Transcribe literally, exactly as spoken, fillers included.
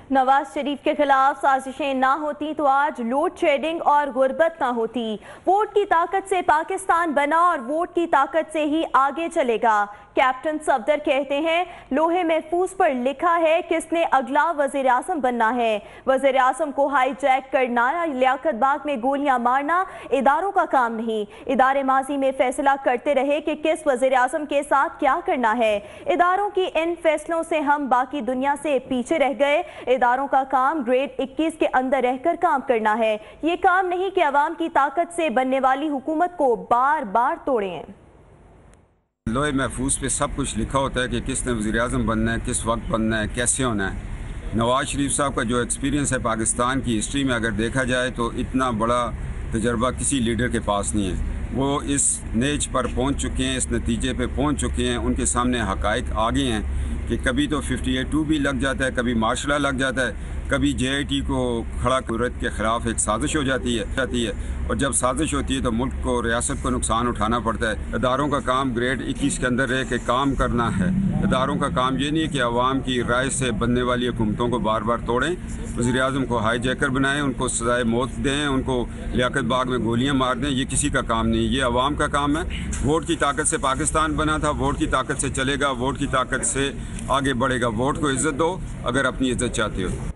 नवाज शरीफ के खिलाफ साजिशें ना होती तो आज लोड शेडिंग और गुर्बत ना होती। वोट की ताकत से पाकिस्तान बना और वोट की ताकत से ही आगे चलेगा। कैप्टन सफदर कहते हैं, लोहे महफूज पर लिखा है किसने अगला वज़ीर आज़म बनना है। वज़ीर आज़म को हाईजैक करना या लियाकत बाग में गोलियां मारना इदारों का काम नहीं। इदारे माजी में फैसला करते रहे कि किस वज़ीर आज़म के साथ क्या करना है। इदारों की इन फैसलों से हम बाकी दुनिया से पीछे रह गए। इदारों का काम ग्रेड इक्कीस के अंदर रहकर काम करना है। ये काम नहीं कि अवाम की ताकत से बनने वाली हुकूमत को बार बार तोड़ें। लोहे महफूज पे सब कुछ लिखा होता है कि किसने वज़ीर आज़म बनना है, किस वक्त बनना है, कैसे होना है। नवाज शरीफ साहब का जो एक्सपीरियंस है पाकिस्तान की हिस्ट्री में अगर देखा जाए तो इतना बड़ा तजर्बा किसी लीडर के पास नहीं है। वो इस नेच पर पहुंच चुके हैं, इस नतीजे पे पहुंच चुके हैं, उनके सामने हक़ाइक़ आ गए हैं कि कभी तो फिफ्टी ए टू भी लग जाता है, कभी मार्शल लॉ लग जाता है, कभी जे आई टी को खड़ा कुदरत के ख़िलाफ़ एक साजिश हो जाती है जाती है और जब साजिश होती है तो मुल्क को, रियासत को नुकसान उठाना पड़ता है। इदारों का काम ग्रेड इक्कीस के अंदर रह के काम करना है। इदारों का काम ये नहीं है कि अवाम की राय से बनने वाली हुकूमतों को बार बार तोड़ें, वज़ीर आज़म को हाई जैकर बनाएं, उनको सजाए मौत दें, उनको लियाकत बाग में गोलियां मार दें। ये किसी का काम नहीं, ये अवाम का काम है। वोट की ताकत से पाकिस्तान बना था, वोट की ताकत से चलेगा, वोट की ताकत से आगे बढ़ेगा। वोट को इज़्ज़त दो अगर अपनी इज़्ज़त चाहते हो।